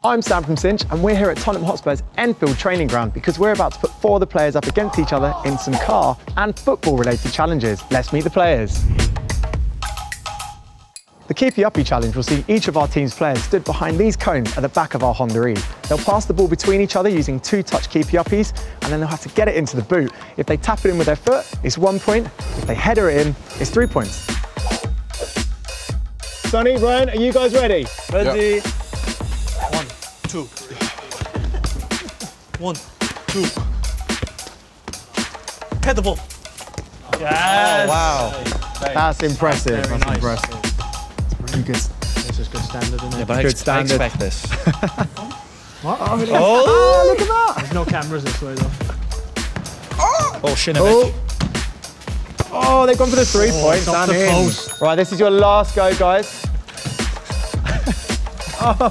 I'm Sam from Cinch and we're here at Tottenham Hotspur's Enfield training ground because we're about to put 4 of the players up against each other in some car and football related challenges. Let's meet the players. The Keepy Uppy challenge will see each of our team's players stood behind these cones at the back of our Honda E. They'll pass the ball between each other using 2-touch Keepy Uppies and then they'll have to get it into the boot. If they tap it in with their foot, it's 1 point. If they header it in, it's 3 points. Sonny, Ryan, are you guys ready? Ready. Yep. 1, 2. 1, 2. Head the ball. Yes. Oh, wow. That's impressive. Very That's nice. impressive. It's pretty good. This is good standard, isn't it? Yeah, but Good I standard. expect this. What? Oh, look at that! There's no cameras this way though. Oh, Shinovich. Oh, they've gone for the 3 points. it's off and the in. post. Right, this is your last go, guys. Oh!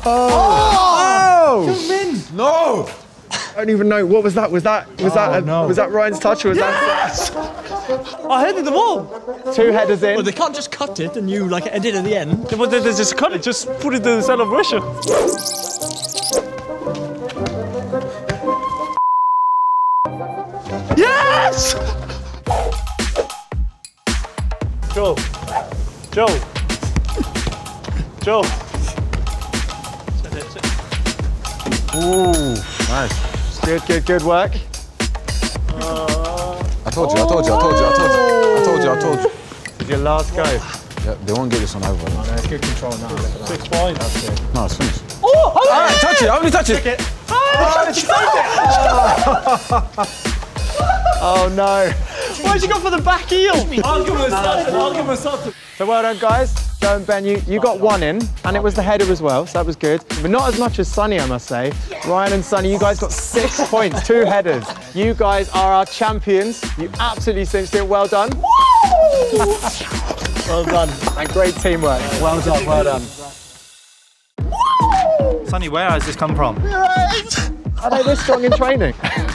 No! I don't even know. What was that? Was that Ryan's touch or was that I headed the ball. 2 headers in? Well, they can't just cut it and you like edit at the end. But they just cut it, just put it in the celebration. Yes! Joe. Ooh, nice. Good work. I told you. This is your last go. Yeah, they won't get this one over. No, it's good control now. 6 points. That's good. No, it's finished. Oh, Alright, touch it. How many touches? Oh no. why'd you go for the back heel? Argument started. So well done, guys. Joe and Ben, you got 1 in, and it was the header as well, so that was good. But not as much as Sonny, I must say. Ryan and Sonny, you guys got 6 points, 2 headers. You guys are our champions. You absolutely cinched it. Well done. Well done. And great teamwork. Well done, well done. Sonny, where has this come from? Are they this strong in training?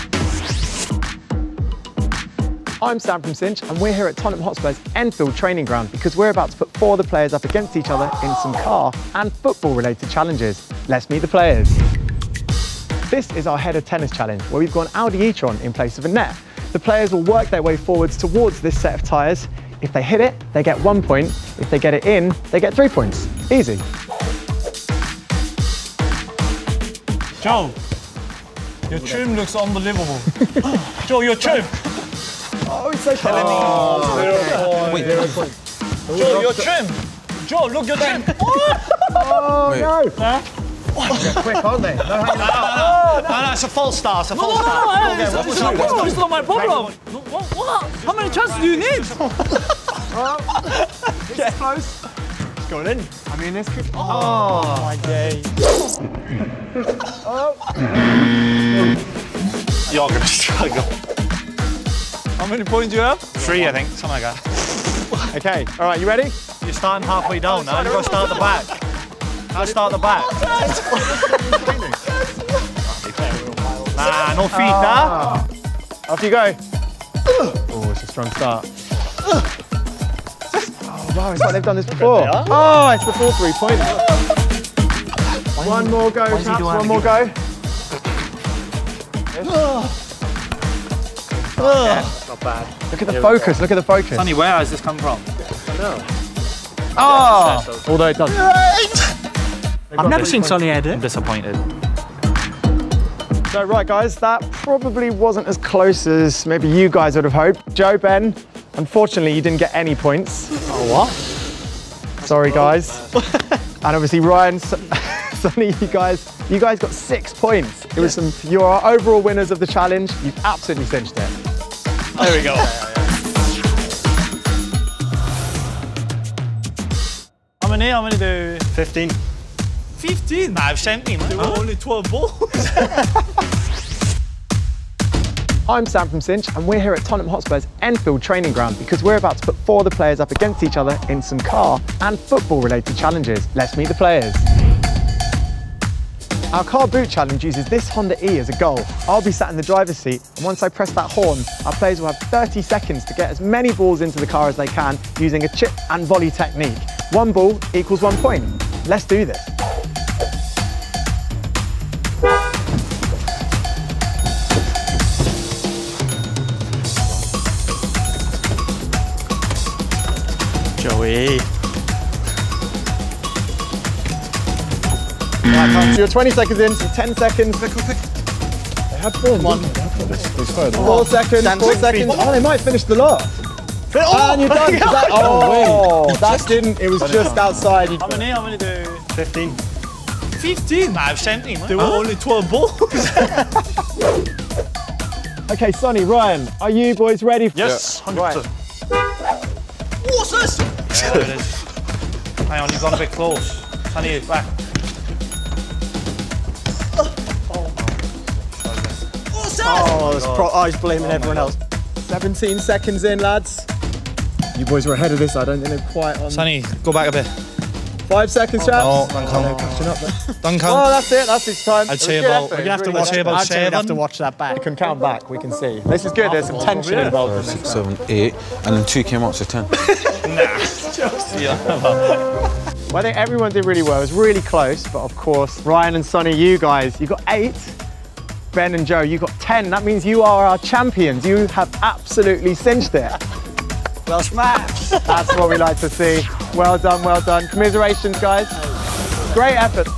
I'm Sam from Cinch and we're here at Tottenham Hotspur's Enfield training ground because we're about to put 4 of the players up against each other in some car and football related challenges. Let's meet the players. This is our header tennis challenge where we've got an Audi e-tron in place of a net. The players will work their way forwards towards this set of tyres. If they hit it, they get 1 point. If they get it in, they get 3 points. Easy. Joe, your trim looks unbelievable. Joe, your trim. Oh, it's so Telling me. Wait. Joe, your trim. Joe, look your trim. Oh, Wait. no. Huh? They're quick, aren't they? No, it's a false start. It's a false start. It's not my problem. What? How many chances do you need? It's close. It's going in. I mean, this could... Oh, my day. You're gonna struggle. How many points do you have? 3, I think, something like that. Okay, all right, you ready? You're starting halfway down now. You've got to start at the back. Now start at the back. Nah, no feet, nah. Off you go. Oh, it's a strong start. Oh, wow, it's like they've done this before. Oh, it's the full 3 points. One more go, chaps, one more go. Not bad. Look at the focus, look at the focus. Sonny, where has this come from? Oh, although it doesn't. I've never seen Sonny header. I'm disappointed. So, right, guys, that probably wasn't as close as maybe you guys would have hoped. Joe, Ben, unfortunately, you didn't get any points. Oh, what? Sorry, guys. And obviously, Ryan, Sonny, you guys got 6 points. It was you are our overall winners of the challenge. You've absolutely cinched it. There we go. How many do 15. 15? Nah, I've sent me, man. There were only 12 balls. I'm Sam from Cinch and we're here at Tottenham Hotspur's Enfield training ground because we're about to put 4 of the players up against each other in some car and football related challenges. Let's meet the players. Our car boot challenge uses this Honda E as a goal. I'll be sat in the driver's seat and once I press that horn, our players will have 30 seconds to get as many balls into the car as they can using a chip and volley technique. 1 ball equals 1 point. Let's do this. Joey. So you're 20 seconds in, so 10 seconds. Quick. They had 4. Come on. 4 seconds, 4 seconds. Oh, they might finish the lot. And you're done. That didn't, it was just outside. How many do? 15. 15? Nah, 17. There were only 12 balls. Okay, Sonny, Ryan, are you boys ready? Yes, 100%. What's this? There it is. Hang on, you've gone a bit close. Sonny, back. What's that? He's blaming everyone else. 17 seconds in, lads. You boys were ahead of this. I don't think they're quite on. Sonny, go back a bit. 5 seconds, chaps. No, Duncan. They're catching up there. Duncan. Oh, that's it. That's his time. I'd say about, we're going to have to watch about I'd say we'd have to 7. watch that back. We can count back. We can see. This is good. There's some tension involved. 6, 7, 8, and then 2 came out, so 10. Well, I think everyone did really well. It was really close, but of course, Ryan and Sonny, you guys, you got 8. Ben and Joe, you got 10. That means you are our champions. You have absolutely cinched it. Well smashed. That's what we like to see. Well done, well done. Commiserations, guys. Great effort.